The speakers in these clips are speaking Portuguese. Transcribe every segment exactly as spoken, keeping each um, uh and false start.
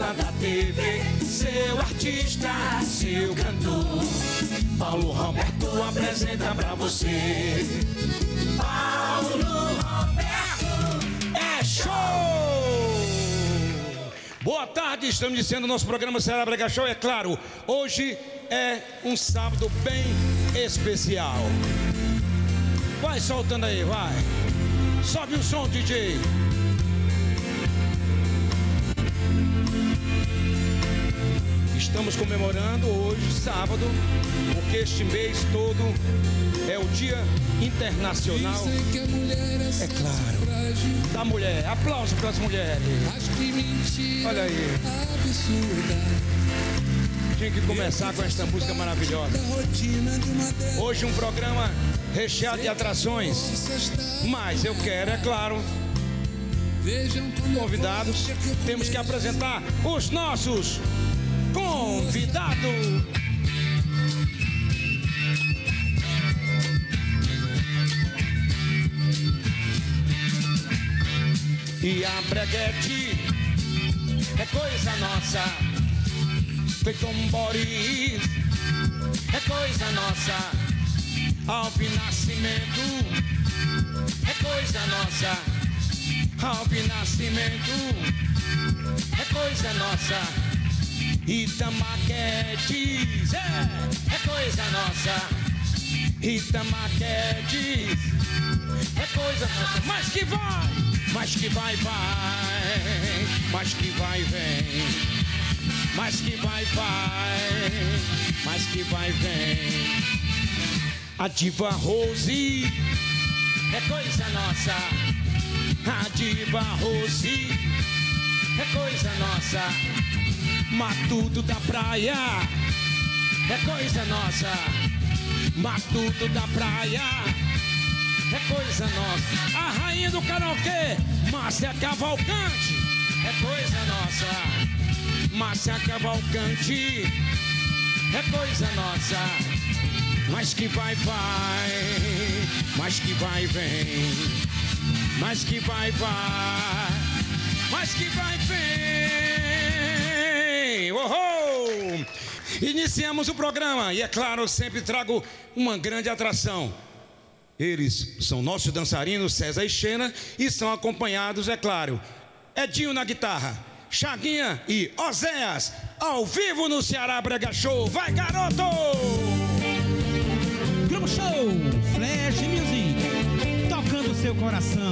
estrela da T V, seu artista, seu cantor. Paulo Roberto apresenta pra você. Paulo Roberto é show! Boa tarde, estamos iniciando o nosso programa Ceará Brega Show. É claro, hoje é um sábado bem especial. Vai soltando aí, vai. Sobe o som, D J. Estamos comemorando hoje, sábado, porque este mês todo é o Dia Internacional, é claro, da mulher. Aplausos para as mulheres. Olha aí. Tinha que começar com esta música maravilhosa. Hoje um programa recheado de atrações, mas eu quero, é claro, convidados. Temos que apresentar os nossos convidados. E a breguete é coisa nossa, feito um Boris, é coisa nossa. Alpe Nascimento é coisa nossa. Alpe Nascimento é coisa nossa. Itamaquedes é, é coisa nossa. Itamaquedes é coisa nossa. Mas que vai, mas que vai, vai, mas que vai, vem, mas que vai, vai, mas que vai, vem. A diva Rose é coisa nossa. A diva Rose é coisa nossa. Matuto da praia é coisa nossa. Matuto da praia é coisa nossa. A rainha do karaokê, Márcia Cavalcante, é coisa nossa. Márcia Cavalcante é coisa nossa. Mas que vai, vai, mas que vai, vem, mas que vai, vai, mas que vai, vem. Uhul! Iniciamos o programa e, é claro, eu sempre trago uma grande atração. Eles são nossos dançarinos, César e Xena, e são acompanhados, é claro, Edinho na guitarra, Chaguinha e Oséias, ao vivo no Ceará Brega Show. Vai, garoto! Grupo Show, Flash Music, tocando seu coração.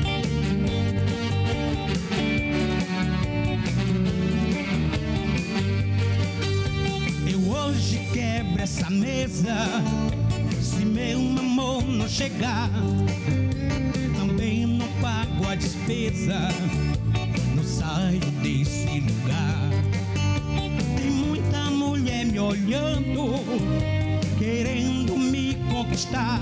Eu hoje quebro essa mesa, se meu amor não chegar. Também não pago a despesa, não saio desse lugar. Tem muita mulher me olhando, querendo me conquistar.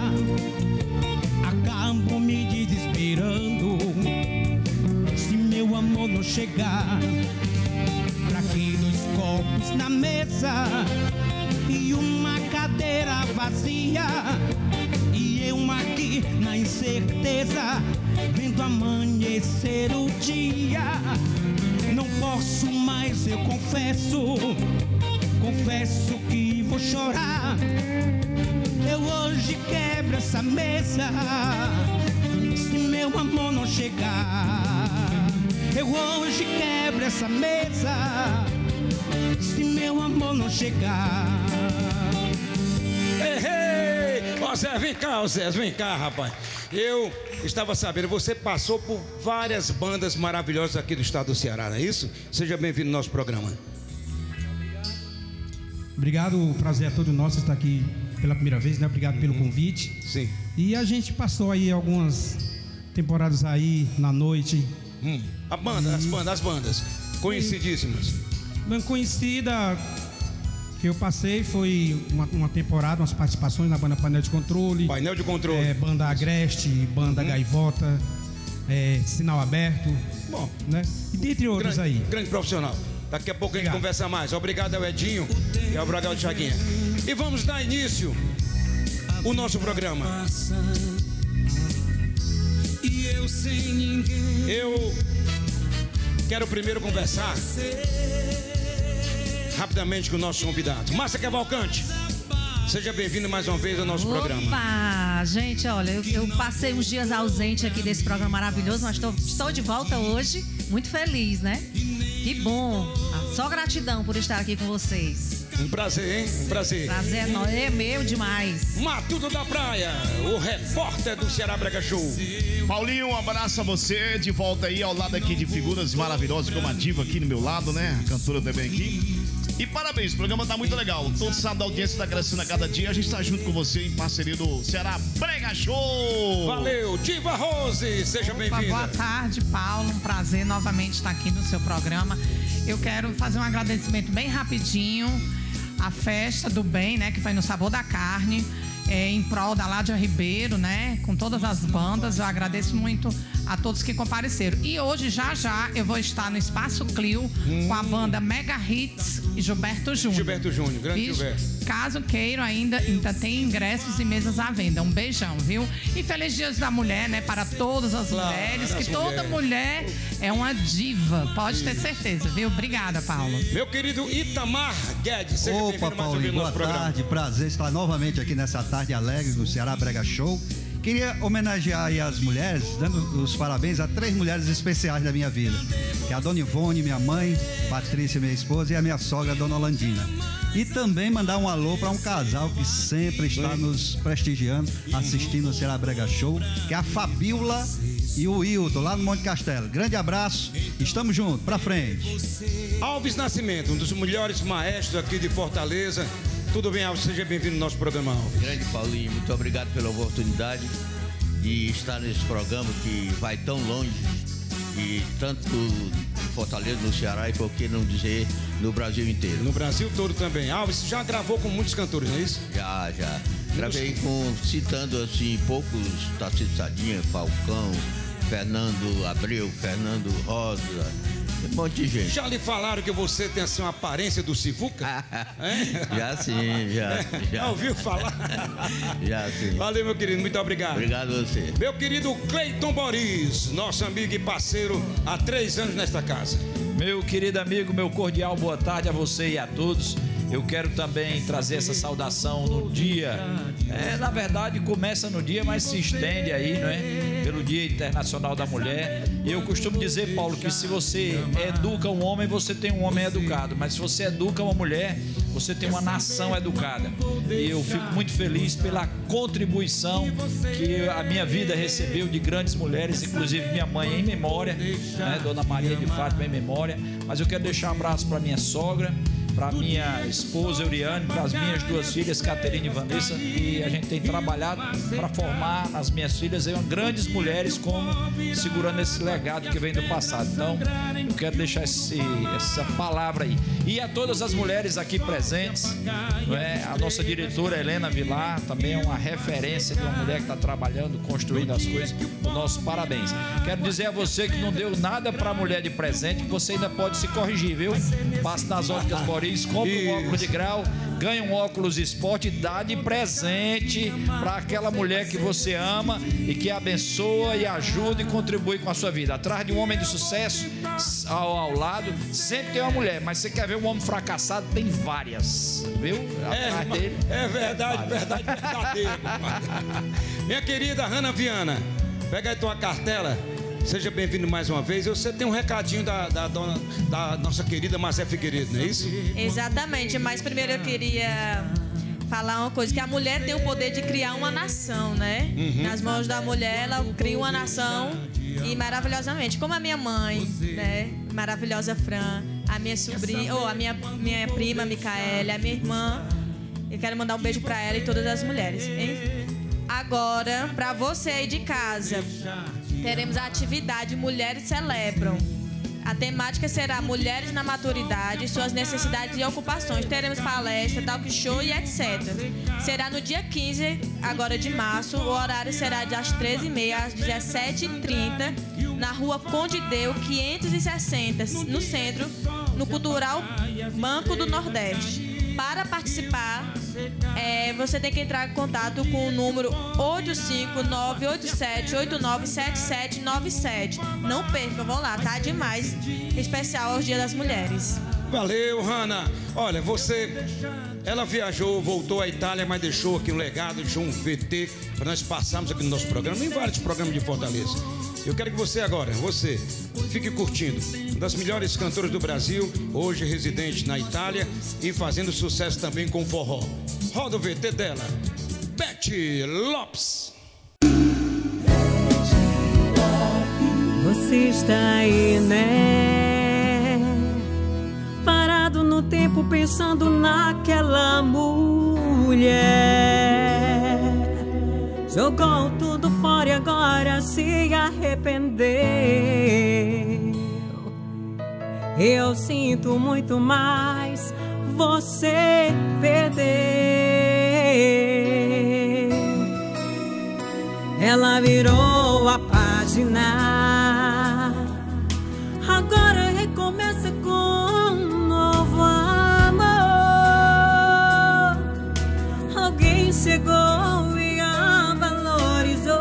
Acabo me desesperando se meu amor não chegar. Pra que dois copos na mesa e uma cadeira vazia, e eu aqui na incerteza, vendo amanhecer o dia. Não posso mais, eu confesso, confesso que vou chorar. Eu hoje quebro essa mesa, se meu amor não chegar. Eu hoje quebro essa mesa, se meu amor não chegar. Ei, ei! Ó Zé, vem cá, ó Zé, vem cá, rapaz. Eu estava sabendo, você passou por várias bandas maravilhosas aqui do estado do Ceará, não é isso? Seja bem-vindo ao nosso programa. Obrigado, o prazer é todo nosso estar aqui pela primeira vez, né? Obrigado pelo convite. Sim. E a gente passou aí algumas temporadas aí na noite. Hum. A banda, e... as bandas, as bandas conhecidíssimas. Bem conhecida que eu passei foi uma, uma temporada, umas participações na banda Painel de Controle. Painel de Controle. É, banda Agreste, banda uhum. Gaivota, é, Sinal Aberto. Bom, né? E dentre outros grande, aí. Grande profissional. Daqui a pouco a gente Obrigado. conversa mais. Obrigado ao Edinho e ao Bragal de Chaguinha. E vamos dar início ao nosso programa. E eu sem ninguém. Eu quero primeiro conversar rapidamente com o nosso convidado. Márcia Cavalcante, seja bem-vindo mais uma vez ao nosso Opa, programa. Opa, gente, olha, eu, eu passei uns dias ausente aqui desse programa maravilhoso, mas tô, estou de volta hoje, muito feliz, né? Que bom, só gratidão por estar aqui com vocês. Um prazer, hein? Um prazer. Prazer é meu demais. Matuto da Praia, o repórter do Ceará Brega Show. Paulinho, um abraço a você, de volta aí ao lado aqui de figuras maravilhosas, como a diva aqui no meu lado, né? A cantora também aqui. E parabéns, o programa tá muito legal. Todo sábado a audiência tá crescendo a cada dia. A gente tá junto com você em parceria do Ceará Brega Show. Valeu, Diva Rose, seja bem-vinda. Boa tarde, Paulo. Um prazer novamente estar aqui no seu programa. Eu quero fazer um agradecimento bem rapidinho à festa do bem, né? Que foi no Sabor da Carne, é, em prol da Ládia Ribeiro, né? Com todas as bandas. Eu agradeço muito a todos que compareceram. E hoje, já já, eu vou estar no Espaço Clio hum. com a banda Mega Hits e Gilberto Júnior. Gilberto Júnior, grande e, Gilberto. Caso queiram, ainda, ainda tem ingressos e mesas à venda. Um beijão, viu? E feliz Dia da Mulher, né? Para todas as claro, mulheres, que toda mulher é uma diva. Pode ter certeza, viu? Obrigada, Paulo. Meu querido Itamar Guedes, seja Opa, Paulinho, boa tarde. Prazer estar novamente aqui nessa tarde alegre do Ceará Brega Show. Queria homenagear aí as mulheres, dando os parabéns a três mulheres especiais da minha vida, que é a Dona Ivone, minha mãe, Patrícia, minha esposa, e a minha sogra, Dona Holandina. E também mandar um alô para um casal que sempre está nos prestigiando, assistindo o Ceará Brega Show, que é a Fabiola e o Hilton, lá no Monte Castelo. Grande abraço, estamos juntos, pra frente. Alves Nascimento, um dos melhores maestros aqui de Fortaleza. Tudo bem, Alves? Seja bem-vindo ao nosso programa, Alves. Grande Paulinho, muito obrigado pela oportunidade de estar nesse programa que vai tão longe, e tanto em Fortaleza, no Ceará, e por que não dizer no Brasil inteiro. No Brasil todo também. Alves já gravou com muitos cantores, não é isso? Já, já. Gravei com, citando assim, poucos, Tarcísio Sardinha, Falcão, Fernando Abreu, Fernando Rosa, um monte de gente. Já lhe falaram que você tem assim uma aparência do Sivuca? É? Já sim, já. Já, já ouviu falar? Já sim. Valeu, meu querido, muito obrigado. Obrigado a você. Meu querido Cleiton Boris, nosso amigo e parceiro há três anos nesta casa. Meu querido amigo, meu cordial boa tarde a você e a todos. Eu quero também trazer essa saudação no dia, é, na verdade começa no dia, mas se estende aí, não é? Pelo Dia Internacional da Mulher. E eu costumo dizer, Paulo, que se você educa um homem, você tem um homem educado, mas se você educa uma mulher, você tem uma nação educada. E eu fico muito feliz pela contribuição que a minha vida recebeu de grandes mulheres, inclusive minha mãe em memória, né? Dona Maria de Fátima em memória. Mas eu quero deixar um abraço para minha sogra, para minha esposa Euriane, para as minhas duas filhas, Caterina e Vanessa, e a gente tem trabalhado para formar as minhas filhas aí, grandes mulheres, como segurando esse legado que vem do passado. Então, eu quero deixar esse, essa palavra aí. E a todas as mulheres aqui presentes, não é? A nossa diretora Helena Vilar, também é uma referência de uma mulher que está trabalhando, construindo as coisas. O nosso parabéns. Quero dizer a você que não deu nada para a mulher de presente, que você ainda pode se corrigir, viu? Passe nas óticas Boris, compre um óculos de grau, ganhe um óculos esporte e dá de presente para aquela mulher que você ama e que abençoa e ajuda e contribui com a sua vida. Atrás de um homem de sucesso, ao, ao lado, sempre tem uma mulher, mas você quer ver um homem fracassado, tem várias, viu? Atrás é, dele. É verdade, verdade, verdadeiro. Minha querida Hanna Viana, pega aí tua cartela. Seja bem-vindo mais uma vez. Você tem um recadinho da, da, dona, da nossa querida Marcé Figueiredo, não é isso? Exatamente, mas primeiro eu queria falar uma coisa, que a mulher tem o poder de criar uma nação, né? Uhum. Nas mãos da mulher, ela cria uma nação e maravilhosamente. Como a minha mãe, né? Maravilhosa Fran, a minha sobrinha, ou a minha, minha prima Micaela, a minha irmã. Eu quero mandar um beijo pra ela e todas as mulheres, hein? Agora, pra você aí de casa, teremos a atividade Mulheres Celebram. A temática será Mulheres na Maturidade, suas necessidades e ocupações. Teremos palestra, talk show e etcétera. Será no dia quinze, agora de março. O horário será das treze e meia às dezessete e trinta, na rua Conde Deu, quinhentos e sessenta, no centro, no Cultural Banco do Nordeste. Para participar, é, você tem que entrar em contato com o número oito cinco nove oito sete oito nove sete sete nove sete. Não percam, vão lá, tá demais. Especial aos Dia das Mulheres. Valeu, Hanna. Olha, você... Ela viajou, voltou à Itália, mas deixou aqui um legado, deixou um V T para nós passarmos aqui no nosso programa, em vários programas de Fortaleza. Eu quero que você agora, você, fique curtindo. Uma das melhores cantoras do Brasil, hoje residente na Itália e fazendo sucesso também com forró. Roda o V T dela, Betty Lopes. Você está aí, né? Parado no tempo pensando naquela mulher. Jogou tudo fora e agora se arrependeu. Eu sinto muito mais, você perdeu. Ela virou a página, agora recomeça com um novo amor. Alguém chegou e a valorizou.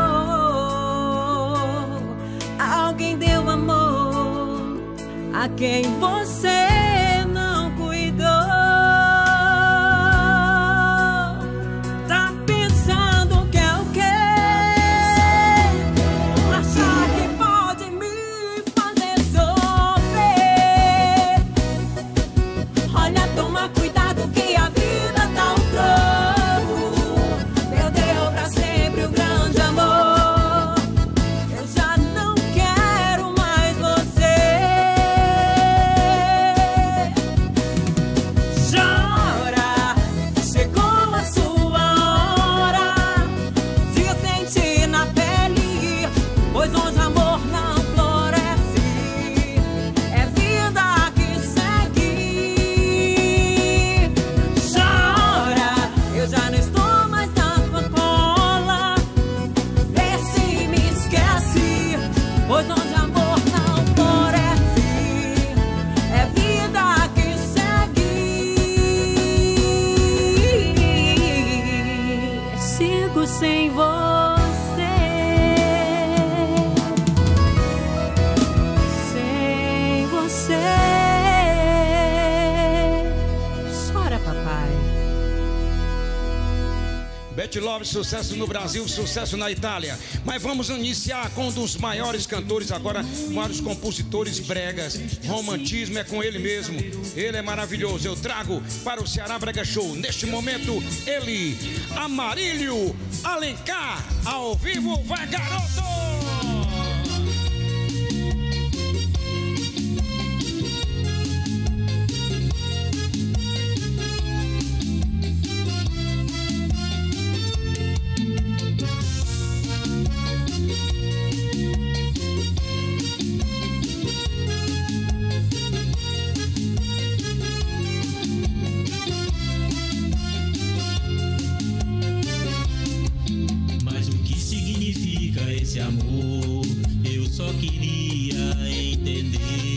Alguém deu amor a quem você não cuidou. Tá pensando que é o quê? Achar que pode me fazer sofrer. Olha, toma cuidado que a vida tá um troco. Perdeu pra sempre o grande amor. Eu já não quero mais você. Chora, chegou a sua hora de sentir na pele, pois onde amor não floresce, é vida que segue. Chora, eu já não estou mais na tua cola. Vê se me esquece, pois onde amor não floresce, é vida que segue. Sigo sem você, sem você. Chora, papai. Betty Lopes, sucesso no Brasil, sucesso na Itália. Mas vamos iniciar com um dos maiores cantores agora, vários compositores bregas. Romantismo é com ele mesmo. Ele é maravilhoso. Eu trago para o Ceará Brega Show, neste momento, ele, Amarílio Alencar, ao vivo. Vai, garoto! Mas o que significa esse amor? Eu só queria entender.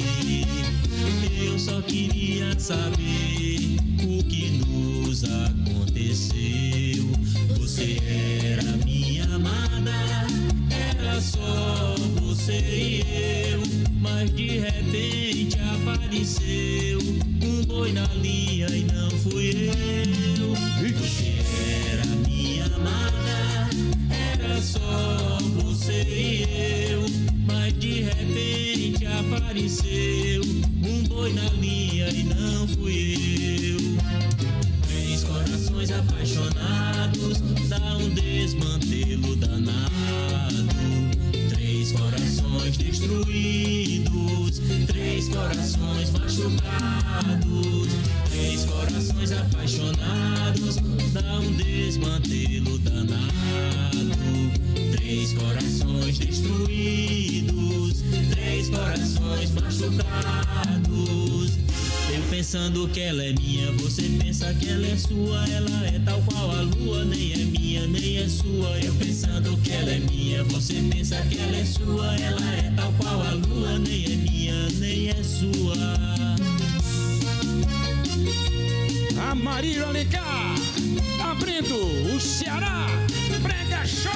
Eu só queria saber o que nos aconteceu. Você era minha amada, era só você e eu. Mas de repente apareceu um boi na linha e não fui eu. Você era minha amada, era só você e eu. Mas de repente apareceu um boi na linha e não fui eu. Três corações apaixonados, dá um desmantelo danado. Três corações destruídos, três corações machucados. Três corações apaixonados, dá um desmantelo danado. Três corações destruídos, três corações machucados. Eu pensando que ela é minha, você pensa que ela é sua. Ela é tal qual a lua, nem é minha, nem é sua. Eu pensando que ela é minha, você pensa que ela é sua. Ela é tal qual a lua, nem é minha, nem é sua. Amarílio Alencar, abrindo o Ceará Brega Show.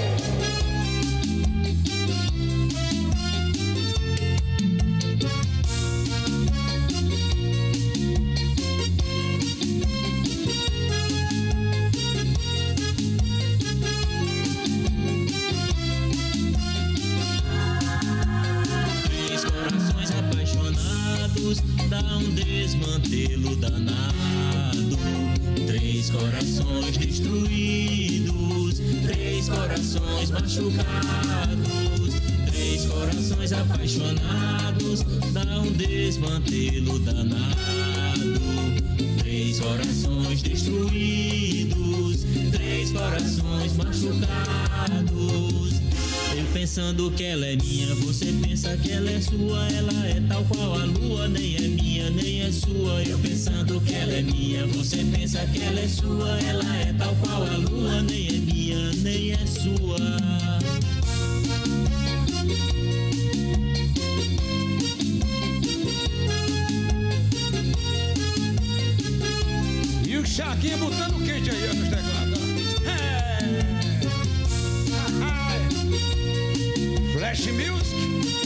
Dá um desmantelo danado. Três corações destruídos, três corações machucados, três corações apaixonados. Dá um desmantelo danado. Três corações destruídos, três corações machucados. Eu pensando que ela é minha, você pensa que ela é sua. Ela é tal qual a lua, nem é minha, nem é sua. Eu pensando que ela é minha, você pensa que ela é sua. Ela é tal qual a lua, nem é minha, nem é sua. E o Chaguinha botando quente aí nos teclados. É. Flash Music.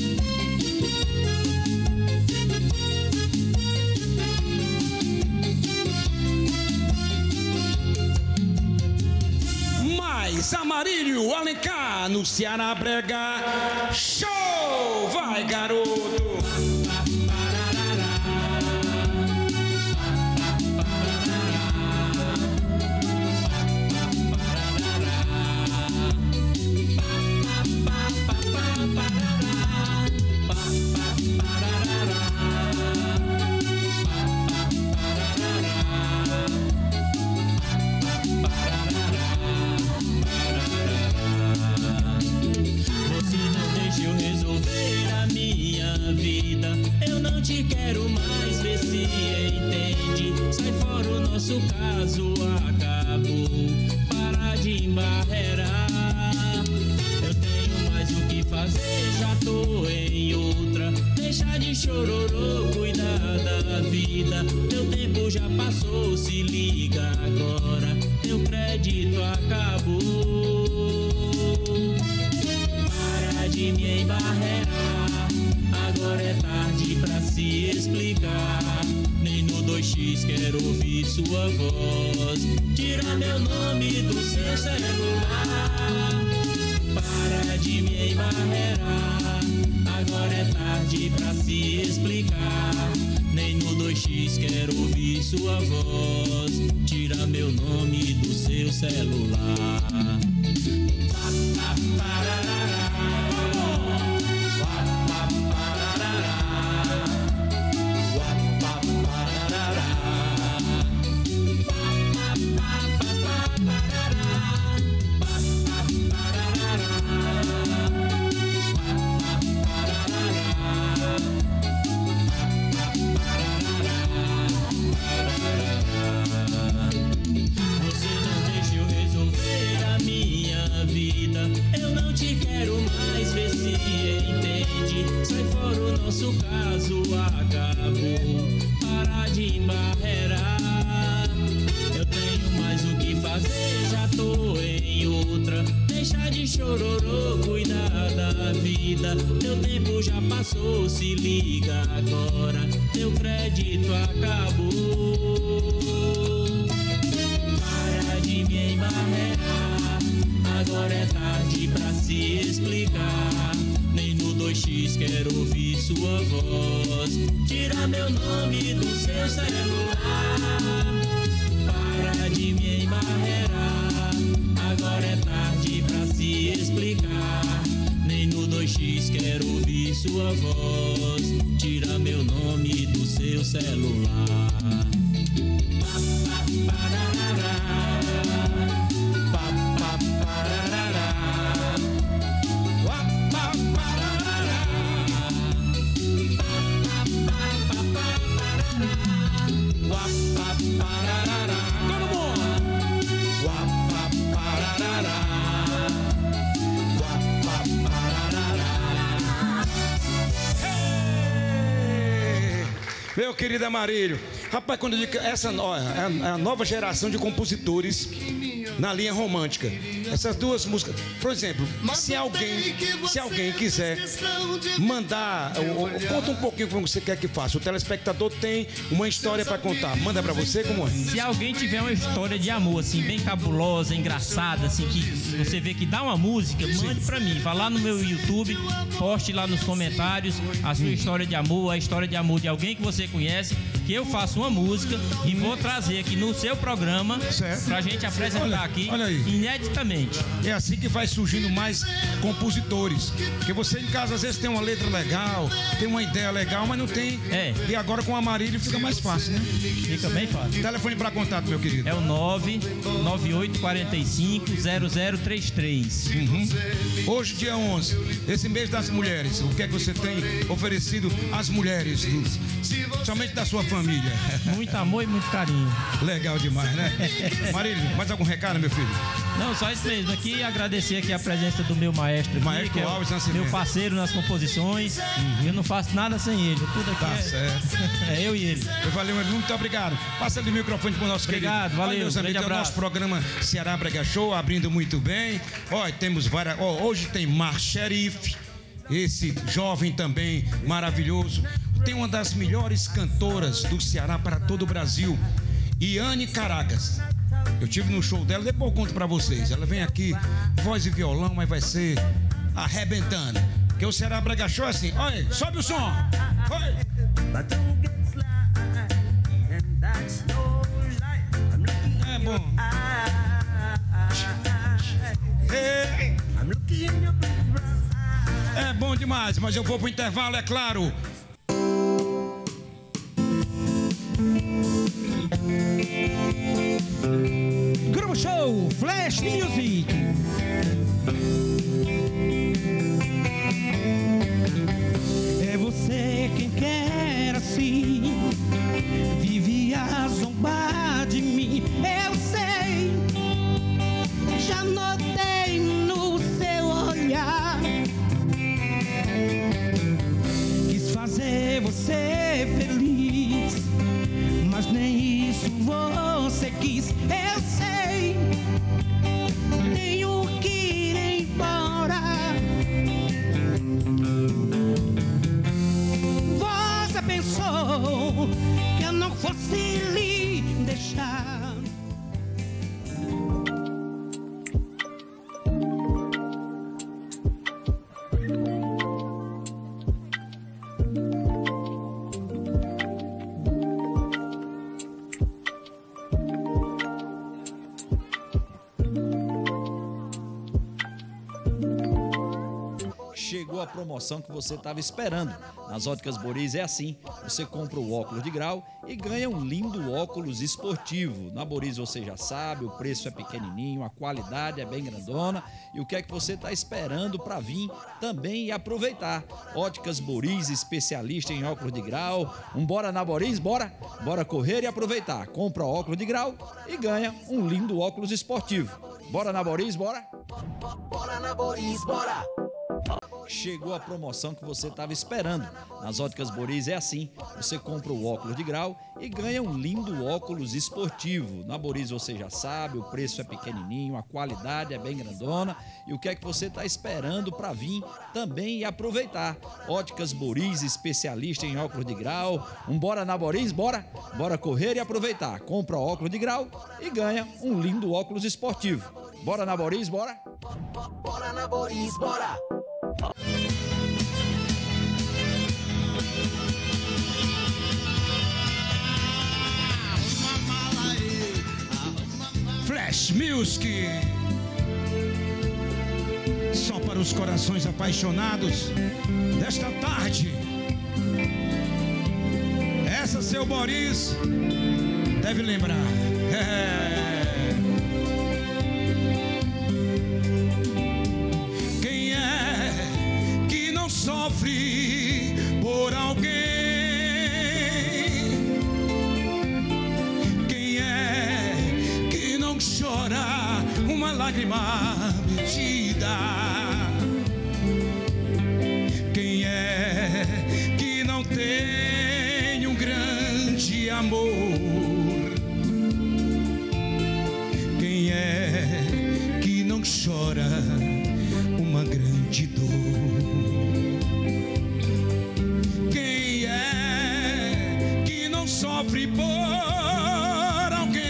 Mais Amarílio Alencar no Ceará Brega Show. Vai, garoto. Quero mais ver se entende. Sai fora, o nosso caso acabou. Para de embarrear. Eu tenho mais o que fazer, já tô em outra. Deixa de chororô, cuidar da vida. Teu tempo já passou, se liga agora. Teu crédito acabou. Para de me embarrear. Agora é tarde pra se explicar. Nem no dois x quero ouvir sua voz. Tira meu nome do seu celular. Para de me embarrear. Agora é tarde pra se explicar. Nem no dois x quero ouvir sua voz. Tira meu nome do seu celular. Nosso caso acabou. Para de embarrear. Eu tenho mais o que fazer, já tô em outra. Deixa de chororô, cuidar da vida. Teu tempo já passou, se liga agora. Teu crédito acabou. Para de me embarrear. Agora é tarde pra se explicar. Nem no dois x quero ouvir sua voz. Tira meu nome do seu celular. Para de me embarrear. Agora é tarde pra se explicar. Nem no dois x quero ouvir sua voz. Tira meu nome do seu celular. Meu querido Amarílio, rapaz, quando eu digo que essa ó, é a, é a nova geração de compositores na linha romântica. Essas duas músicas, por exemplo, se alguém, se alguém quiser mandar, ou, ou, conta um pouquinho como você quer que faça. O telespectador tem uma história para contar. Manda para você como é. Se alguém tiver uma história de amor assim bem cabulosa, engraçada, assim que você vê que dá uma música, mande para mim. Vá lá no meu YouTube, poste lá nos comentários a sua história de amor, a história de amor de alguém que você conhece, que eu faço uma música e vou trazer aqui no seu programa pra gente apresentar olha, aqui olha ineditamente. É assim que vai surgindo mais compositores. Porque você em casa às vezes tem uma letra legal, tem uma ideia legal, mas não tem. É. E agora com o Amarílio fica mais fácil, né? Fica bem fácil. Telefone para contato, meu querido. É o nove nove oito quatro cinco zero zero três três. Uhum. Hoje, dia onze, esse mês das mulheres, o que é que você tem oferecido às mulheres, do, somente da sua família? Muito amor e muito carinho. Legal demais, né? Marílio, mais algum recado, meu filho? Não, só isso mesmo. Aqui agradecer aqui a presença do meu maestro, aqui, maestro que é Alves o Nascimento, meu parceiro nas composições. Uhum. Eu não faço nada sem ele. Tudo aqui tá é, certo. é eu e ele. Valeu, muito obrigado. Passando o microfone para o nosso obrigado, querido. valeu. Meus amigos, é o nosso programa Ceará Brega Show, abrindo muito bem. Olha, temos várias. Ó, hoje tem Mar Xerife, esse jovem também maravilhoso. Tem uma das melhores cantoras do Ceará para todo o Brasil, Iane Caracas. Eu tive no show dela, depois eu conto pra vocês. Ela vem aqui, voz e violão, mas vai ser arrebentando. Porque o Ceará Brega Show é assim, olha, sobe o som. Oi. É bom. Ei. É bom demais, mas eu vou pro intervalo, é claro. Grupo Show Flash Music. É você quem quer assim, vive a zombar de mim. Eu sei, já notei no seu olhar. Quis fazer você feliz, mas nem isso você quis. Eu sei, tenho que ir embora. Você pensou que eu não fosse lhe deixar. Chegou a promoção que você estava esperando. Nas Óticas Boris é assim, você compra o óculos de grau e ganha um lindo óculos esportivo. Na Boris você já sabe, o preço é pequenininho, a qualidade é bem grandona. E o que é que você está esperando para vir também e aproveitar? Óticas Boris, especialista em óculos de grau. Um bora na Boris, bora? Bora correr e aproveitar. Compra óculos de grau e ganha um lindo óculos esportivo. Bora na Boris, bora? Bora na Boris, bora! Chegou a promoção que você estava esperando. Nas Óticas Boris é assim, você compra o óculos de grau e ganha um lindo óculos esportivo. Na Boris você já sabe, o preço é pequenininho, a qualidade é bem grandona. E o que é que você está esperando para vir também e aproveitar? Óticas Boris, especialista em óculos de grau. Um bora na Boris, bora? Bora correr e aproveitar. Compra óculos de grau e ganha um lindo óculos esportivo. Bora na Boris, bora? Bora na Boris, bora! Flash Music, só para os corações apaixonados desta tarde. Essa seu Boris deve lembrar. É. Quem é que não sofre por alguém? Quem é que não chora uma lágrima metida? Quem é que não tem um grande amor. Quem é que não chora uma grande dor? Quem é que não sofre por alguém?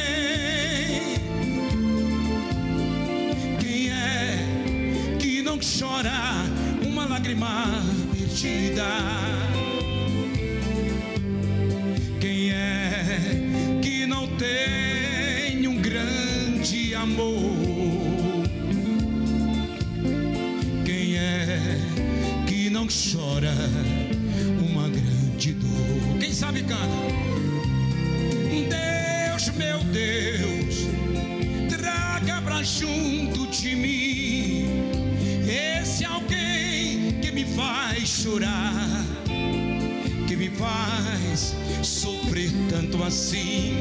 Quem é que não chora uma lágrima perdida? Quem é que não tem um grande amor? Quem é que não chora uma grande dor? Quem sabe canta. Deus, meu Deus, traga pra junto de mim esse alguém que me faz chorar, que me faz sofrer tanto assim.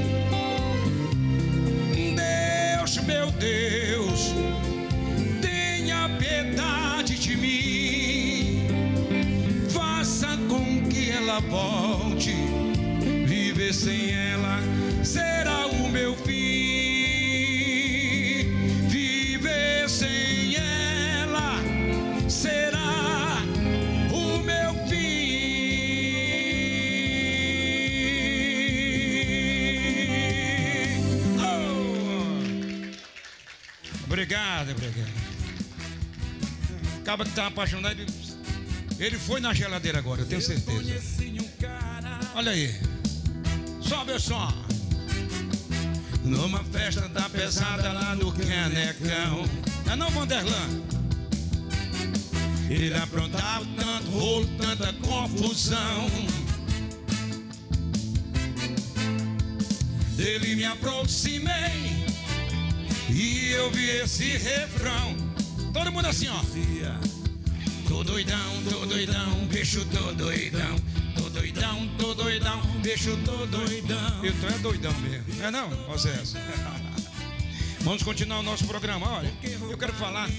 Deus, meu Deus, tenha piedade de mim, faça com que ela volte. Viver sem ela será o meu fim. Viver sem ela será o meu fim. Oh! Obrigado, obrigado. Acaba que tá apaixonado. Ele foi na geladeira agora, eu tenho certeza. Olha aí. Sobe o som. Numa festa da pesada lá no Canecão. Não é não, Vanderlan? Ele aprontava tanto rolo, tanta confusão. Dele me aproximei e eu vi esse refrão. Todo mundo assim, ó. Tô doidão, tô doidão, bicho tô doidão. Tô doidão, tô doidão, bicho tô doidão. Eu tô é doidão mesmo, é não, José? Vamos continuar o nosso programa. Olha, eu quero falar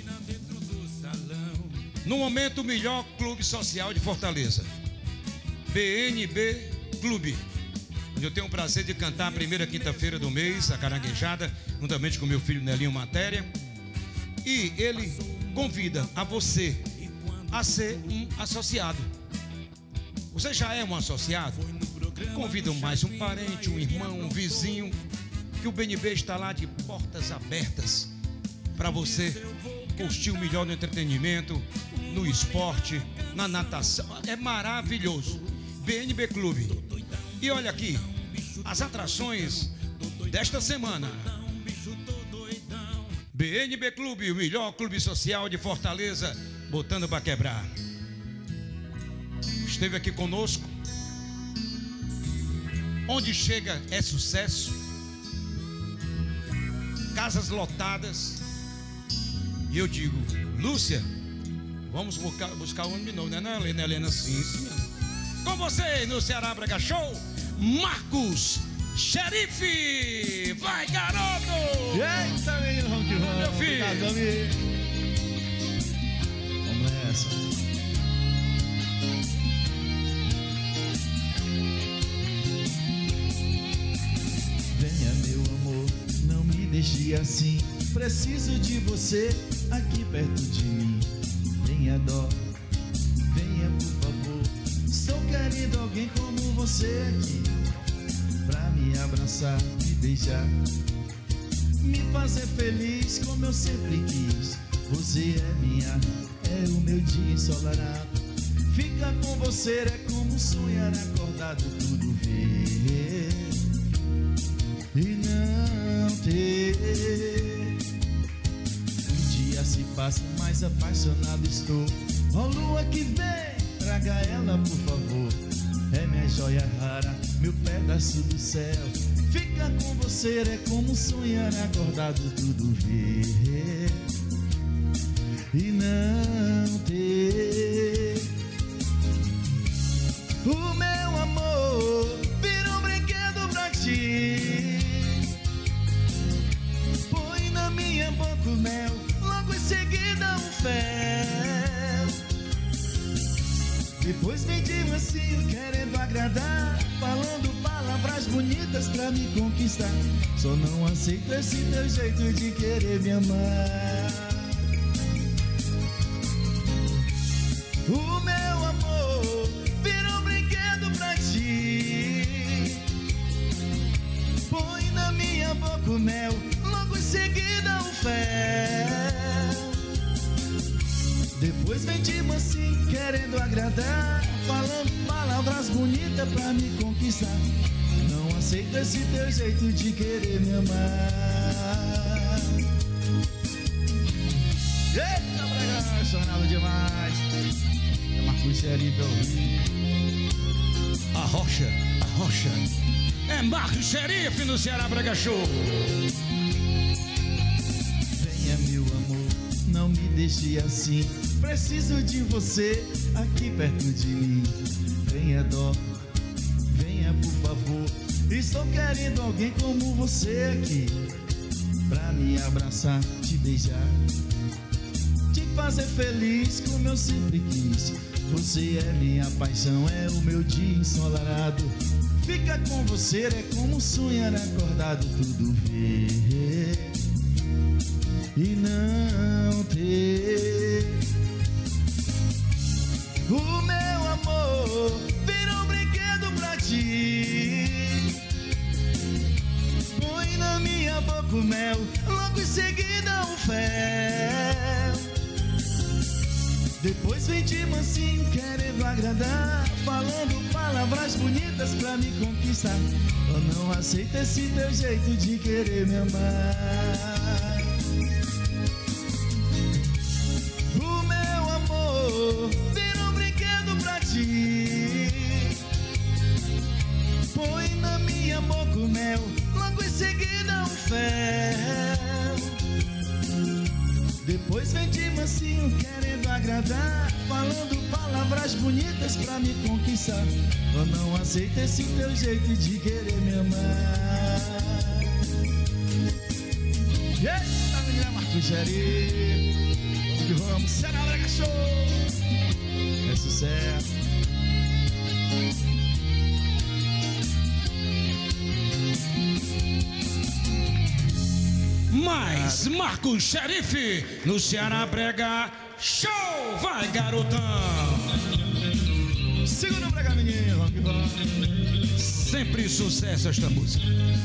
no momento o melhor clube social de Fortaleza, B N B Clube, onde eu tenho o prazer de cantar a primeira quinta-feira do mês, a caranguejada, juntamente com meu filho Nelinho Matéria. E ele convida a você a ser um associado. Você já é um associado? Convida mais um parente, um irmão, um vizinho, que o B N B está lá de portas abertas para você curtir o melhor no entretenimento, no esporte, na natação. É maravilhoso. B N B Clube. E olha aqui, as atrações desta semana. B N B Clube, o melhor clube social de Fortaleza, botando para quebrar. Esteve aqui conosco. Onde chega é sucesso. Casas lotadas. E eu digo, Lúcia, vamos buscar, buscar um de novo, né, não, Helena? Helena, sim, sim. Com você no Ceará Brega Show, Marcos Xerife. Vai, garoto! Eita, menino, vamos que vamos. Meu filho. Vamos nessa. Venha, meu amor, não me deixe assim. Preciso de você aqui perto de mim. Tenha dó, venha por favor. Estou querendo alguém como você aqui, pra me abraçar, me beijar, me fazer feliz como eu sempre quis. Você é minha, é o meu dia ensolarado. Ficar com você é como sonhar acordado, tudo ver e não ter. O dia se passa, mais apaixonado estou. Ó lua que vem, traga ela por favor. É minha joia rara, meu pedaço do céu. Ficar com você é como sonhar acordado, tudo ver e não ter. O meu amor vira um brinquedo pra ti. Põe na minha boca o mel, logo em seguida um fel. Depois vem de mansinho querendo agradar, falando para bonitas pra me conquistar. Só não aceito esse teu jeito de querer me amar. O meu amor vira um brinquedo pra ti. Põe na minha boca o mel, logo em seguida o fel. Depois vem de mansinho, querendo agradar, falando palavras bonitas pra me conquistar. Não aceito esse teu jeito de querer me amar. Eita, brega, chorava demais. É Marcos Xerife ao vivo. A rocha, a rocha. É Marcos Xerife no Ceará Brega Show. Venha, meu amor, não me deixe assim. Preciso de você aqui perto de mim. Venha, dó, venha por favor. Estou querendo alguém como você aqui, pra me abraçar, te beijar, te fazer feliz como eu sempre quis. Você é minha paixão, é o meu dia ensolarado. Ficar com você é como sonhar acordado. Tudo ver e não ter. O meu amor vira um brinquedo pra ti. Põe na minha boca o mel, logo em seguida o fel. Depois vem de mansinho, querendo agradar, falando palavras bonitas pra me conquistar. Eu não aceito esse teu jeito de querer me amar. O meu amor vira um brinquedo pra ti. Põe na minha boca o mel, logo em seguida o fel. Depois vem de mansinho, querendo agradar, falando palavras bonitas pra me conquistar. Eu não aceito esse teu jeito de querer me amar. Eita, menina Marcos Xerife. Vamos que vamos, Ceará Brega Show. É sucesso. Mais Marcos Xerife no Ceará Brega Show. Vai, garotão. Segura o brega, menino. Vamos que vamos. Sempre sucesso esta música.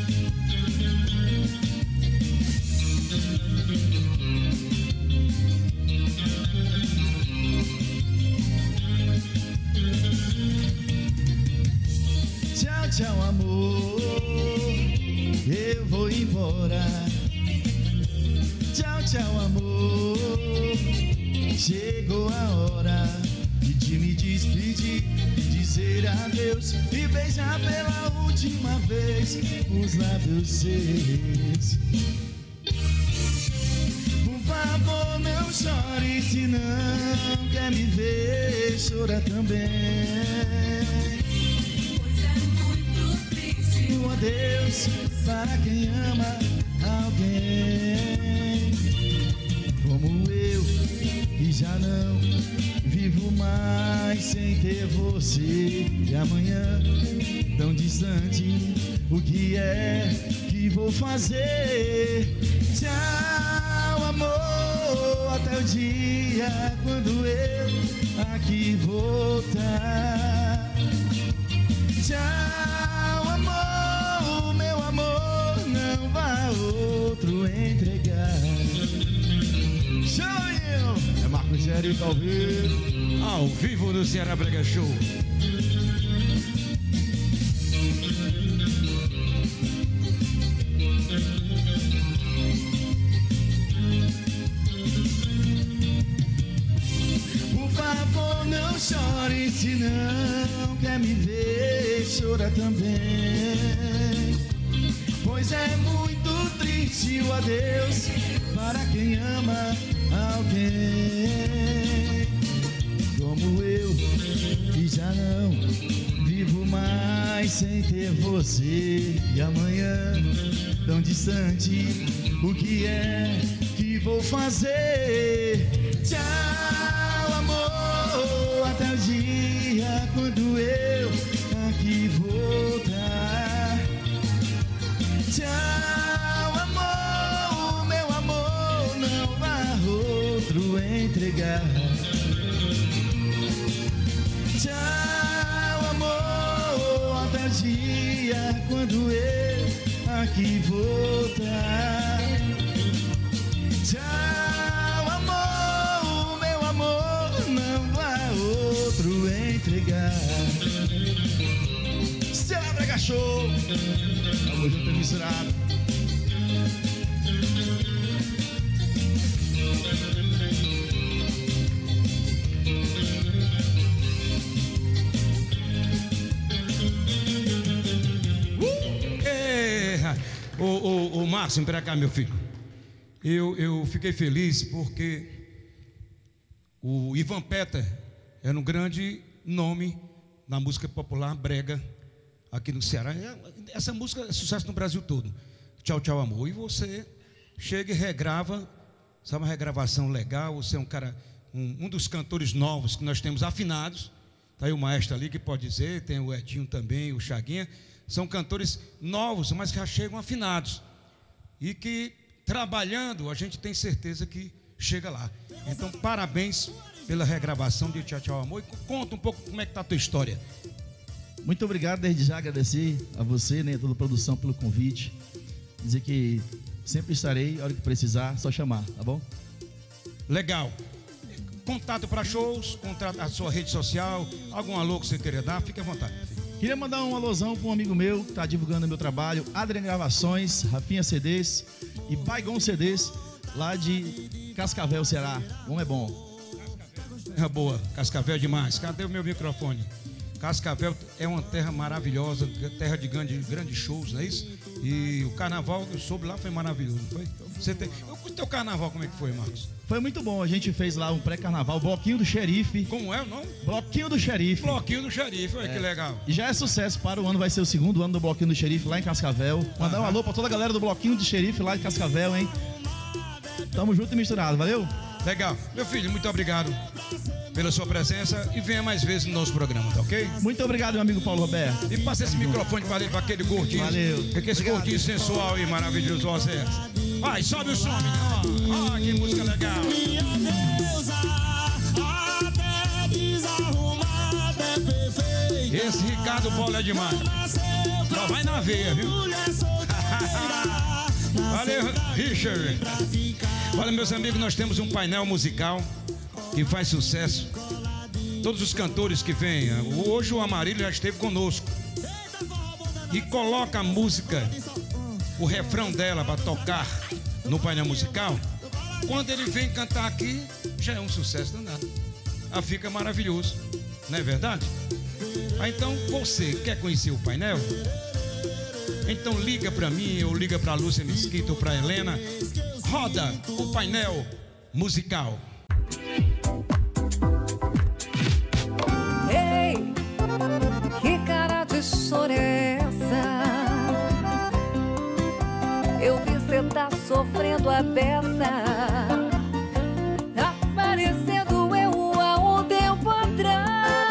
Tchau, tchau, amor. Eu vou embora. Tchau, tchau, amor. Chegou a hora de me despedir, de dizer adeus e beijar pela última vez os lábios seus. Por favor, não chore, se não quer me ver chorar também. Pois é muito triste o adeus para quem ama alguém como eu, que já não vivo mais sem ter você. E amanhã, tão distante, o que é que vou fazer? Tchau, amor, até o dia quando eu aqui voltar. Tchau, amor, meu amor, não vá outro entregar. É Marcos Xerife ao vivo. Ao vivo no Ceará Brega Show. Por favor, não chore, se não quer me ver chorar também. Pois é muito triste o adeus para quem ama alguém como eu, que já não vivo mais sem ter você. E amanhã, tão distante, o que é que vou fazer? Tchau, amor, até o dia quando eu aqui voltar. quando eu aqui voltar. Tchau, amor, meu amor, não há outro entregar. Ceará Brega Show, vamos junto e misturado. Ô, ô, ô Márcio, pra cá, meu filho. Eu, eu fiquei feliz porque o Ivan Peter era um grande nome na música popular brega aqui no Ceará. Essa música é sucesso no Brasil todo. Tchau, tchau, amor. E você chega e regrava, sabe, uma regravação legal. Você é um cara, um, um dos cantores novos que nós temos afinados. Tá aí o maestro ali que pode dizer, tem o Edinho também, o Chaguinha. São cantores novos, mas que já chegam afinados. E que, trabalhando, a gente tem certeza que chega lá. Então, parabéns pela regravação de Tchau, Tchau, Amor. E conta um pouco como é que está a tua história. Muito obrigado, desde já agradecer a você, né, toda a produção, pelo convite. Dizer que sempre estarei, a hora que precisar, só chamar, tá bom? Legal. Contato para shows, contato a sua rede social, algum alô que você queira dar, fique à vontade. Queria mandar um alusão para um amigo meu que está divulgando meu trabalho, Adriano Gravações, Rafinha C Ds e Baigon C Ds, lá de Cascavel, Ceará. Bom é bom. É boa, Cascavel é demais. Cadê o meu microfone? Cascavel é uma terra maravilhosa, terra de grandes grande shows, não é isso? E o carnaval que eu soube lá foi maravilhoso, não foi? Você tem... O teu carnaval, como é que foi, Marcos? Foi muito bom, a gente fez lá um pré-carnaval, Bloquinho do Xerife. Como é o nome? Bloquinho do Xerife. Bloquinho do Xerife, olha é. que legal. E já é sucesso para o ano, vai ser o segundo ano do Bloquinho do Xerife lá em Cascavel. Mandar um alô para toda a galera do Bloquinho do Xerife lá em Cascavel, hein? Tamo junto e misturado, valeu? Legal. Meu filho, muito obrigado pela sua presença e venha mais vezes no nosso programa, tá ok? Muito obrigado, meu amigo Paulo Roberto. E passa esse microfone para para aquele gordinho. Valeu. Porque esse obrigado. Gordinho sensual e maravilhoso, ó, Zé. Vai, sobe o som, menino. Ó, que música legal. Minha deusa, até desarrumada é perfeita. Esse Ricardo Paulo é demais. Só vai na veia, viu? Valeu, Richard. Olha, meus amigos, nós temos um painel musical que faz sucesso. Todos os cantores que vêm. Hoje o Amarílio já esteve conosco e coloca a música, o refrão dela para tocar no painel musical. Quando ele vem cantar aqui, já é um sucesso danado. Ah, fica maravilhoso, não é verdade? Ah, então você quer conhecer o painel? Então liga para mim, ou liga para a Lúcia Mesquita ou para a Helena. Roda o painel musical. Ei, que cara de choro é essa? Eu vi cê tá sofrendo a beça, aparecendo eu há um tempo atrás.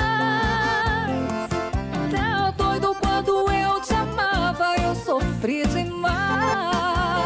Tá doido quando eu te amava, eu sofri demais.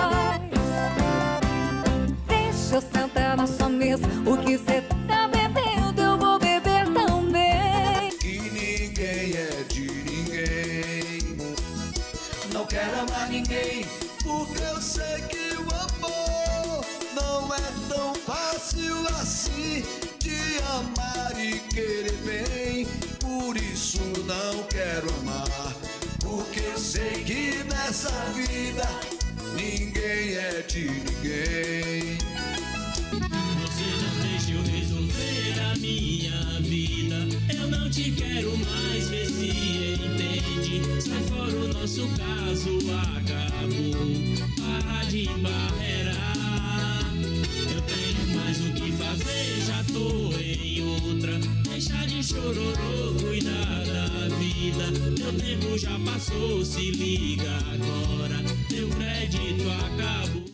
Deixa eu sentar na sua mesa, o que cê tá bebendo eu vou beber também. Que ninguém é de ninguém, não quero amar ninguém, porque eu sei que o amor não é tão fácil assim de amar e querer bem. Por isso não quero amar, porque eu sei que nessa vida ninguém é de ninguém. Você não deixa eu resolver a minha vida, eu não te quero mais, vê se entende. Sai fora, o nosso caso acabou, para de embarrear. Eu tenho mais o que fazer, já tô em outra. Deixa de chororô, cuidar da vida. Meu tempo já passou, se liga agora, meu crédito acabou.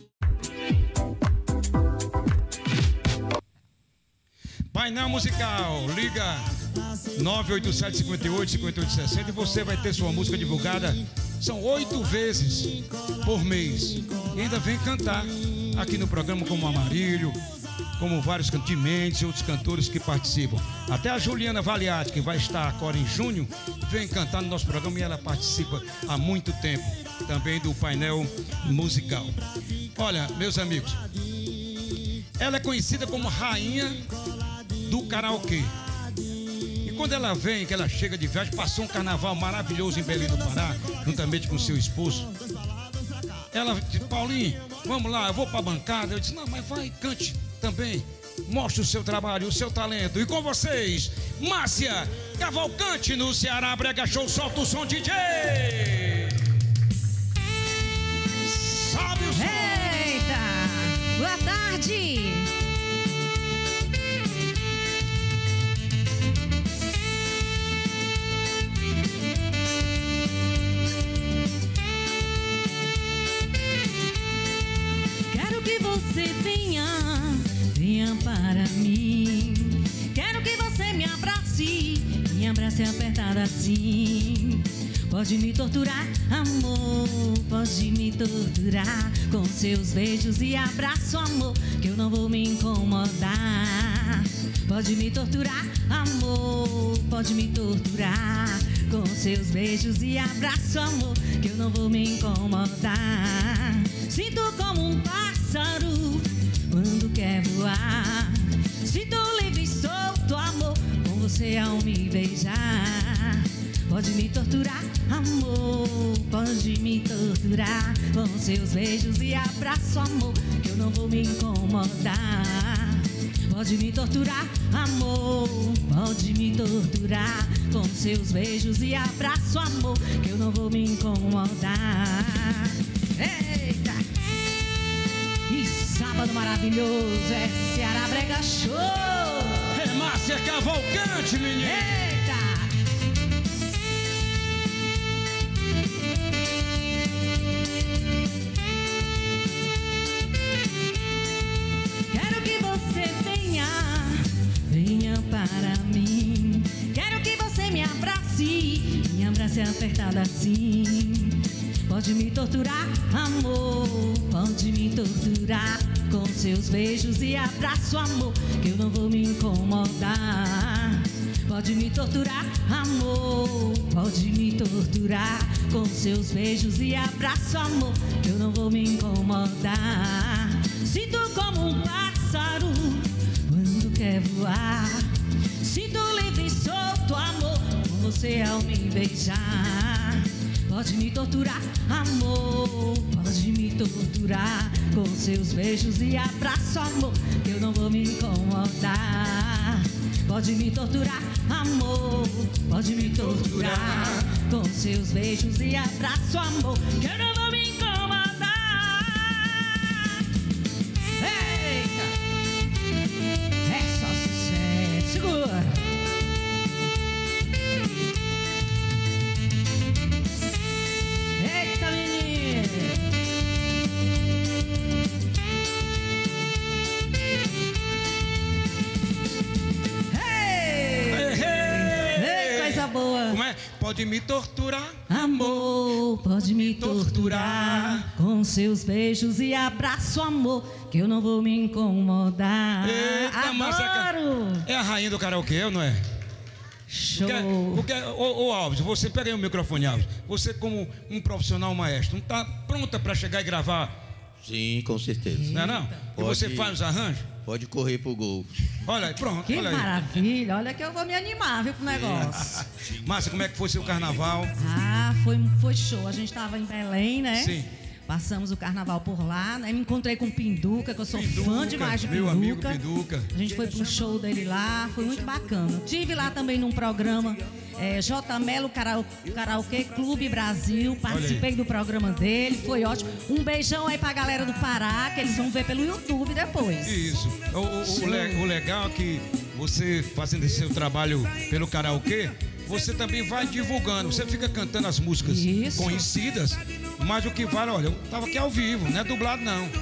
Painel musical, liga nove oito sete, cinco oito, cinco oito seis zero e você vai ter sua música divulgada. São oito vezes por mês. E ainda vem cantar aqui no programa como Amarílio, como vários cantores Mendes e outros cantores que participam. Até a Juliana Valiati, que vai estar agora em junho, vem cantar no nosso programa e ela participa há muito tempo também do painel musical. Olha, meus amigos, ela é conhecida como rainha do karaokê. E quando ela vem, que ela chega de viagem, passou um carnaval maravilhoso em Belém do Pará, juntamente com seu esposo. Ela disse, Paulinho, vamos lá, eu vou pra bancada. Eu disse, não, mas vai, cante também. Mostre o seu trabalho, o seu talento. E com vocês, Márcia Cavalcante no Ceará Brega Show. Solta o som, D J! Sobe o som! Eita! Boa tarde! Quero que você venha, venha para mim. Quero que você me abrace, me abrace apertada assim. Pode me torturar, amor, pode me torturar com seus beijos e abraço, amor, que eu não vou me incomodar. Pode me torturar, amor, pode me torturar com seus beijos e abraço, amor, que eu não vou me incomodar. Sinto como um pássaro quando quer voar. Sinto livre e solto, amor, com você ao me beijar. Pode me torturar, amor, pode me torturar com seus beijos e abraço, amor, que eu não vou me incomodar. Pode me torturar, amor, pode me torturar com seus beijos e abraço, amor, que eu não vou me incomodar. Eita! E sábado maravilhoso é Ceará Brega Show! É Márcia Cavalcante, menino! Eita! Quero que você venha, venha para mim. Quero que você me abrace, me abrace apertada assim. Pode me torturar, amor, pode me torturar com seus beijos e abraço, amor, que eu não vou me incomodar. Pode me torturar, amor, pode me torturar com seus beijos e abraço, amor, que eu não vou me incomodar. Sinto como um pássaro quando quer voar. Sinto livre e solto, amor, com você ao me beijar. Pode me torturar, amor, pode me torturar com seus beijos e abraço, amor, que eu não vou me incomodar. Pode me torturar, amor, pode me torturar com seus beijos e abraço, amor, que eu não vou me incomodar. Eita! É só sucesso. Segura! Eita, menino! Hey! Hey! Ei, coisa boa! Como é? Pode me torturar, amor, pode me torturar com seus beijos e abraço, amor, que eu não vou me incomodar. Eita, Márcia, é a rainha do karaokê, não é? Show. Porque, porque, ô, ô Alves, você pega aí o microfone, Alves. Você, como um profissional maestro, não está pronta para chegar e gravar? Sim, com certeza. Não é não? Pode, e você faz os arranjos? Pode correr pro gol. Olha aí, pronto. Que olha aí. maravilha, olha que eu vou me animar, viu, pro negócio. Márcia, como é que foi seu carnaval? Ah, foi, foi show. A gente estava em Belém, né? Sim. Passamos o carnaval por lá, né? Me encontrei com o Pinduca, que eu sou Pinduca, fã demais de Pinduca. meu amigo Pinduca. A gente foi pro show dele lá, foi muito bacana. Tive lá também num programa é, J. Melo Karaokê Clube Brasil, participei do programa dele, foi ótimo. Um beijão aí pra galera do Pará, que eles vão ver pelo YouTube depois. Isso. O, o, o, le, o legal é que você fazendo esse seu trabalho pelo karaokê, você também vai divulgando, você fica cantando as músicas Isso. conhecidas, mas o que vale, olha, eu tava aqui ao vivo, não é dublado não.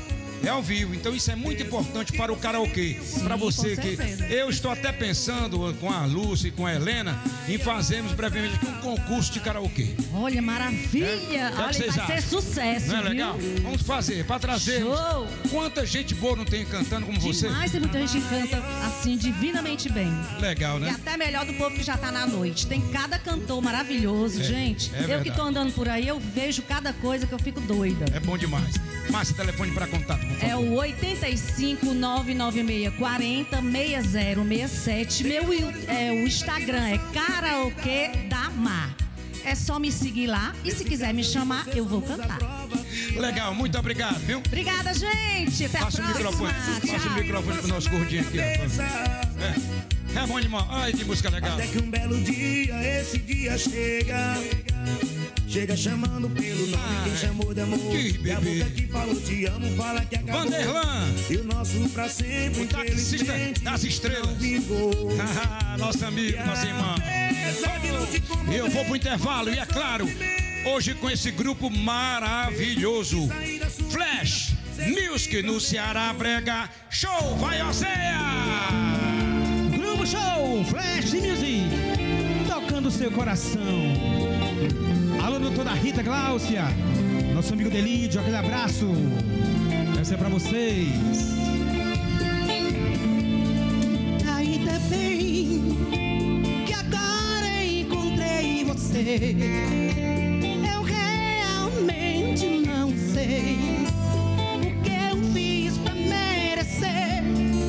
É ao vivo, então isso é muito importante para o karaokê. Para você que... Eu estou até pensando com a Lúcia e com a Helena em fazermos brevemente aqui um concurso de karaokê. Olha, maravilha! É? Olha, vai vocês ser acham? sucesso, Não é viu? legal? Vamos fazer, para trazer. Show! Quanta gente boa não tem cantando como você? Demais, tem muita gente que canta assim, divinamente bem. Legal, né? E até melhor do povo que já tá na noite. Tem cada cantor maravilhoso, É, gente. é eu que verdade. tô andando por aí, eu vejo cada coisa que eu fico doida. É bom demais. Márcia, telefone para contato, por favor. É o oitenta e cinco, nove nove seis, quarenta, seis zero seis sete. Meu é, o Instagram é Karaokê da Mar. É só me seguir lá e se quiser me chamar, eu vou cantar. Legal, muito obrigado, viu? Obrigada, gente. Até Passa a o próxima. microfone, passa o microfone pro nosso gordinho aqui, ó. É, é bom demais. Ai, que música legal. Até que um belo dia, esse dia chega. Chega chamando pelo nome, quem chamou de amor. Que e a boca que falou te amo, fala que acabou. Vanderlan! E o nosso pra sempre, o taxista das estrelas. Nosso amigo, nosso irmão. Eu vou pro intervalo e é claro, hoje com esse grupo maravilhoso, Flash Music no Ceará Brega Show. Vai, Oséia! Grupo Show, Flash Music, tocando seu coração. Alô, doutora Rita Gláucia, nosso amigo Delídio, aquele abraço. Essa é pra vocês. Ainda bem que agora encontrei você. Eu realmente não sei o que eu fiz pra merecer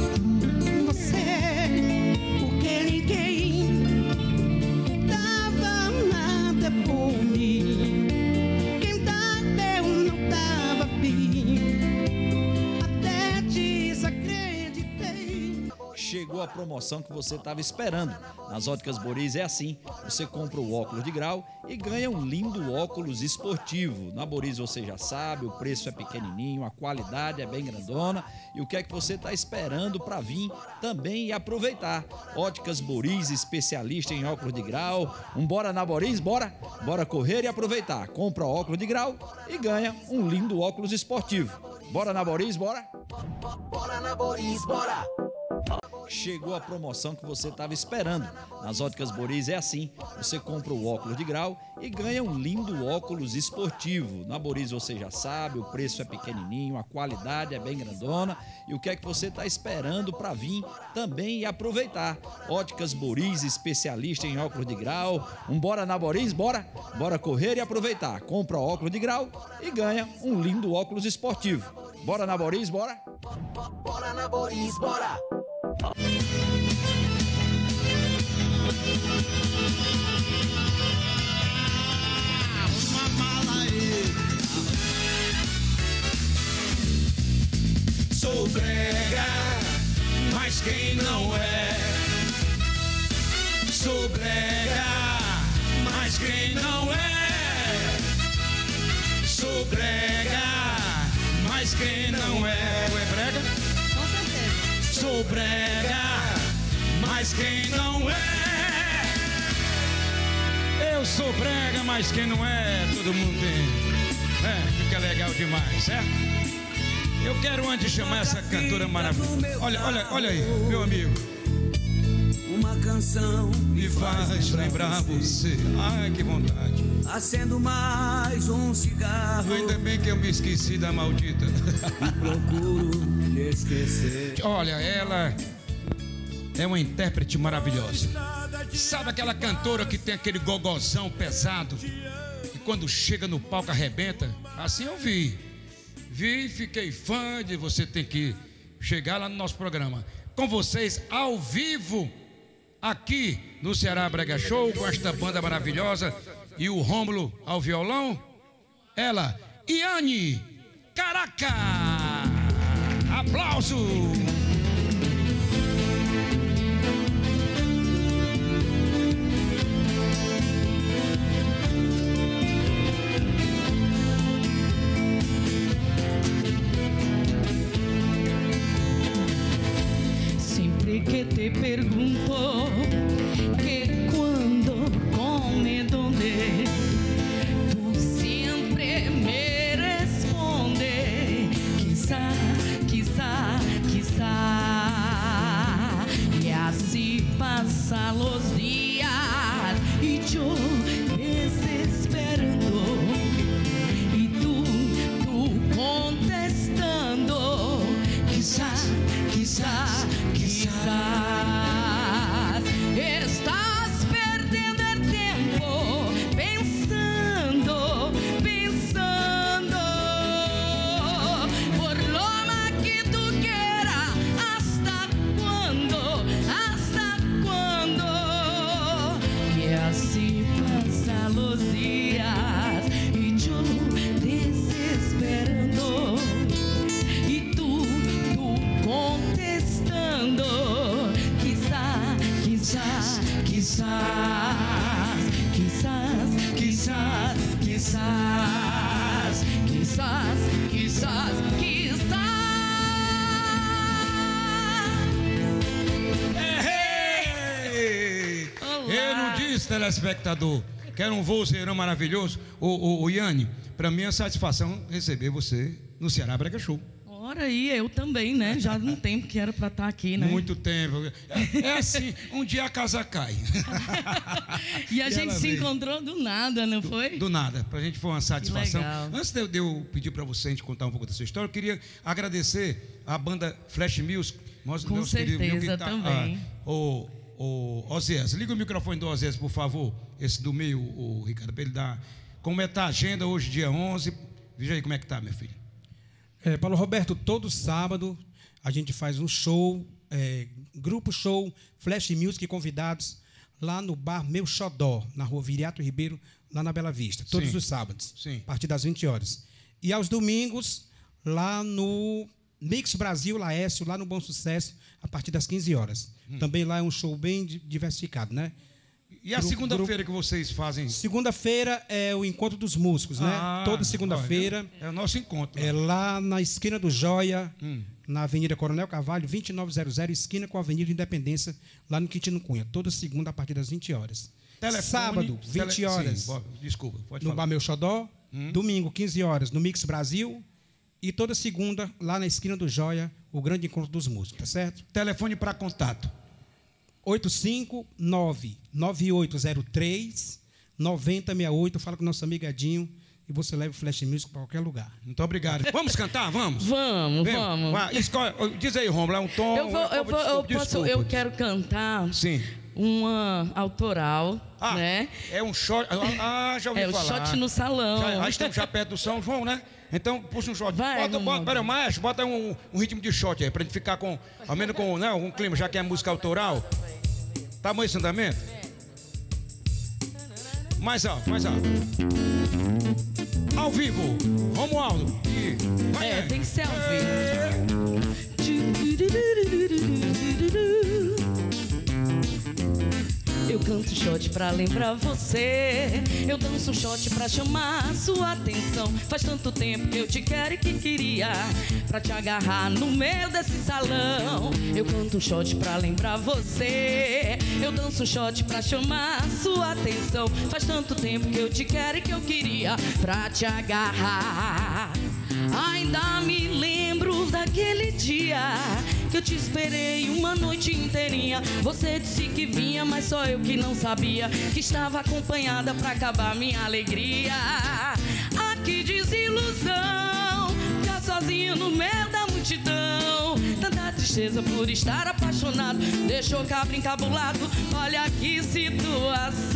você, porque ninguém dava nada por mim. Quem dá deu não dava fim. Até desacreditei. Chegou a promoção que você estava esperando. Nas Óticas Boris é assim, você compra o óculos de grau e ganha um lindo óculos esportivo. Na Boris você já sabe, o preço é pequenininho, a qualidade é bem grandona. E o que é que você está esperando para vir também e aproveitar? Óticas Boris, especialista em óculos de grau. Um bora na Boris, bora? Bora correr e aproveitar. Compra óculos de grau e ganha um lindo óculos esportivo. Bora na Boris, bora? Bora na Boris, bora! Chegou a promoção que você estava esperando. Nas Óticas Boris é assim, você compra o óculos de grau e ganha um lindo óculos esportivo. Na Boris você já sabe, o preço é pequenininho, a qualidade é bem grandona. E o que é que você está esperando para vir também e aproveitar? Óticas Boris, especialista em óculos de grau. Um bora na Boris, bora? Bora correr e aproveitar. Compra óculos de grau e ganha um lindo óculos esportivo. Bora na Boris, bora? Bora na Boris, bora! Sou brega, mas quem não é? Sou brega, mas quem não é? Sou brega, mas quem não é? Tu é brega? Com certeza. Sou brega, mas quem não é? Eu sou brega, mas quem não é? Todo mundo tem. É, fica legal demais, certo? Eu quero antes chamar essa cantora maravilhosa. Olha, olha, olha aí, meu amigo. Uma canção me faz lembrar você. Ai, que vontade. Acendo mais um cigarro. Ainda bem que eu me esqueci da maldita. Procuro esquecer. Olha, ela é uma intérprete maravilhosa. Sabe aquela cantora que tem aquele gogozão pesado e quando chega no palco arrebenta? Assim eu vi. Vi, fiquei fã de Você Tem Que chegar lá no nosso programa. Com vocês, ao vivo, aqui no Ceará Brega Show, com esta banda maravilhosa e o Rômulo ao violão. Ela, Iane Caraca. Aplauso! Que te pergunto que cuando, como y dónde, tú siempre me responde. Quizá esse telespectador quer um vozeirão maravilhoso, ô, ô, ô Yane, pra mim é uma satisfação receber você no Ceará Brega Show. Ora aí, eu também, né? Já um tempo que era para estar aqui, né? Muito tempo. É, é assim, um dia a casa cai. E a E gente ela se veio. encontrou do nada, não foi? Do nada. Pra gente foi uma satisfação. legal. Antes de eu, de eu pedir pra você a gente contar um pouco da sua história, eu queria agradecer a banda Flash Music. Nós, Com meus queridos, meu certeza, guitar- também. ah, o, o Osias, liga o microfone do Osias, por favor. Esse do meio, o Ricardo, pra ele dar. Como é que tá a agenda hoje, dia onze? Veja aí como é que tá, meu filho. É, Paulo Roberto, todo sábado a gente faz um show, é, grupo show, Flash Music, convidados, lá no bar Meu Xodó, na rua Viriato Ribeiro, lá na Bela Vista, todos Sim. os sábados, Sim. a partir das vinte horas. E aos domingos, lá no Mix Brasil, Laércio, lá no Bom Sucesso, a partir das quinze horas. Hum. Também lá é um show bem di- diversificado, né? E a Grupo- segunda-feira que vocês fazem? Segunda-feira é o Encontro dos Músicos, né? Ah, Toda segunda-feira. É o nosso encontro. É lá na esquina do Joia, Hum. na Avenida Coronel Carvalho, vinte e nove zero zero, esquina com a Avenida Independência, lá no Quintino Cunha. Toda segunda a partir das vinte horas. Telefone, Sábado, vinte tele- horas. Sim, bo- desculpa, pode no falar. Bar Meu Xodó. Hum. Domingo, quinze horas, no Mix Brasil. E toda segunda, lá na esquina do Joia, o grande encontro dos músicos, tá certo? Telefone para contato. oito cinco nove, nove oito zero três, nove zero seis oito. Fala com o nosso amigo Edinho e você leva o Flash Music para qualquer lugar. Muito obrigado. Vamos cantar? Vamos? Vamos, Vem. vamos. Vai, escolhe- diz aí, Romulo, é um tom. Eu, vou, eu, vou, eu, posso, eu quero cantar Sim. uma autoral, Ah, né? é um shot. Ah, já ouvi É o falar. shot no salão. Já, ah, estamos já perto do São João, né? Então, puxa um shot. Vai, bota, bota, Romualdo. pera, maestro, bota um, um ritmo de shot aí, pra gente ficar com, ao menos com né, um clima, já que é música autoral. Tamanho esse andamento? Mais alto, mais alto. Ao vivo, Romualdo. E vai É, aí. tem que ser ao vivo. Eu canto shot pra lembrar você. Eu danço um shot pra chamar sua atenção. Faz tanto tempo que eu te quero e que queria pra te agarrar no meio desse salão. Eu canto um shot pra lembrar você. Eu danço um shot pra chamar sua atenção. Faz tanto tempo que eu te quero e que eu queria pra te agarrar. Ainda me lembro daquele dia que eu te esperei uma noite inteirinha. Você disse que vinha, mas só eu que não sabia que estava acompanhada pra acabar minha alegria. Ah, que desilusão, ficar sozinho no meio da multidão. Tanta tristeza por estar apaixonado, deixou cabra encabulado. Olha que situação.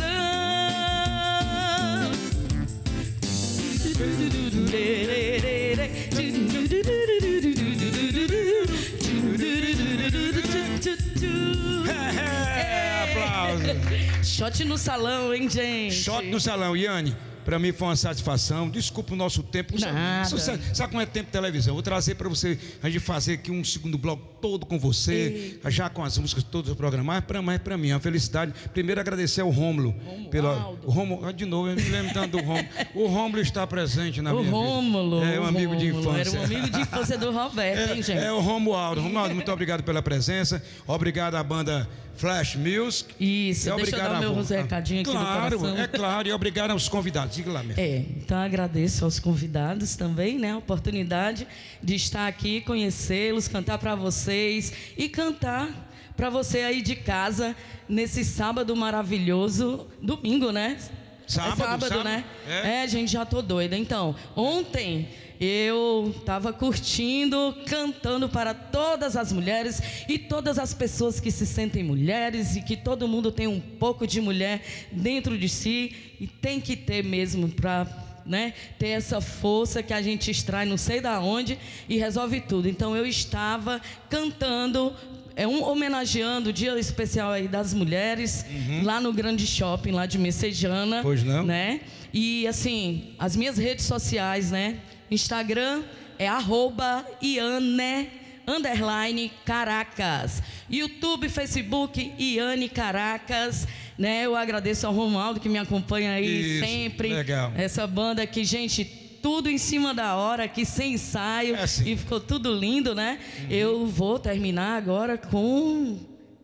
É, aplauso. Shot no salão, hein, gente? Shot no salão, Yane. Pra mim foi uma satisfação. Desculpa o nosso tempo. Nada. Sabe, sabe como é tempo de televisão? Vou trazer pra você, a gente fazer aqui um segundo bloco todo com você, já com as músicas todas programadas. Pra, mas pra mim é uma felicidade. Primeiro agradecer ao Rômulo. Pela, o Rômulo, ah, de novo, eu me lembro tanto do Rômulo. O Rômulo está presente na O minha Rômulo. vida. É um o amigo de Rômulo, infância. Era um amigo de infância do Roberto, hein, gente? É, é o Romualdo. Romualdo, muito obrigado pela presença. Obrigado à banda Flash Music. Isso, E deixa eu dar a meu vo- recadinho aqui claro, do coração. é claro. E obrigado aos convidados. Diga lá, minha filha. É, então agradeço aos convidados também, né? A oportunidade de estar aqui, conhecê-los, cantar para vocês e cantar para você aí de casa nesse sábado maravilhoso, domingo, né? Sábado, é sábado, sábado, né? é. É, gente, já tô doida. Então, ontem eu estava curtindo, cantando para todas as mulheres e todas as pessoas que se sentem mulheres e que todo mundo tem um pouco de mulher dentro de si e tem que ter mesmo para, né, ter essa força que a gente extrai não sei da onde e resolve tudo. Então eu estava cantando, é um homenageando o dia especial aí das mulheres, Uhum. lá no grande shopping lá de Messejana, Pois não? né? E assim, as minhas redes sociais, né? Instagram é arroba Iane underline Caracas. YouTube, Facebook, Iane Caracas. Né? Eu agradeço ao Romualdo que me acompanha aí Isso, sempre. legal. Essa banda aqui, gente, tudo em cima da hora, aqui sem ensaio. E ficou tudo lindo, né? Eu vou terminar agora com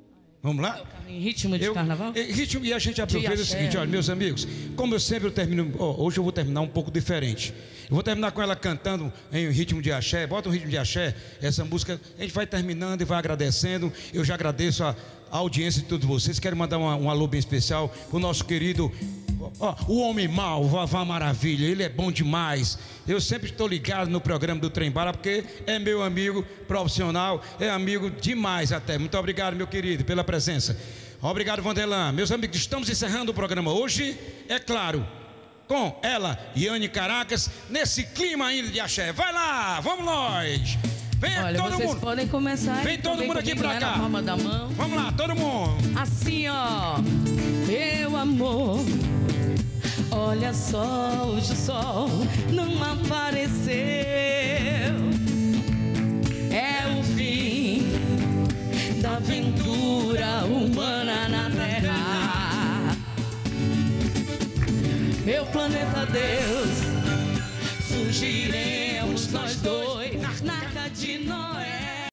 Vamos lá? Em ritmo de eu, carnaval? Em ritmo, e a gente aproveita o seguinte, olha, meus amigos, como eu sempre eu termino, ó, hoje eu vou terminar um pouco diferente. Eu vou terminar com ela cantando em ritmo de axé, bota um ritmo de axé, essa música, a gente vai terminando e vai agradecendo. Eu já agradeço a, a audiência de todos vocês. Quero mandar uma, um alô bem especial pro nosso querido, ó, o Homem Mal, o Vavá Maravilha, ele é bom demais. Eu sempre estou ligado no programa do Trem Bala, porque é meu amigo profissional, é amigo demais até. Muito obrigado, meu querido, pela presença. Obrigado, Vanderlan. Meus amigos, estamos encerrando o programa hoje, é claro, com ela, Yane Caracas, nesse clima ainda de axé. Vai lá, vamos nós. Vem Olha, todo vocês mundo. podem começar. Vem todo mundo aqui pra cá. Na palma da mão. Vamos lá, todo mundo. Assim, ó. Meu amor, olha só, hoje o sol não apareceu. É o fim da aventura humana na Terra. Meu planeta Deus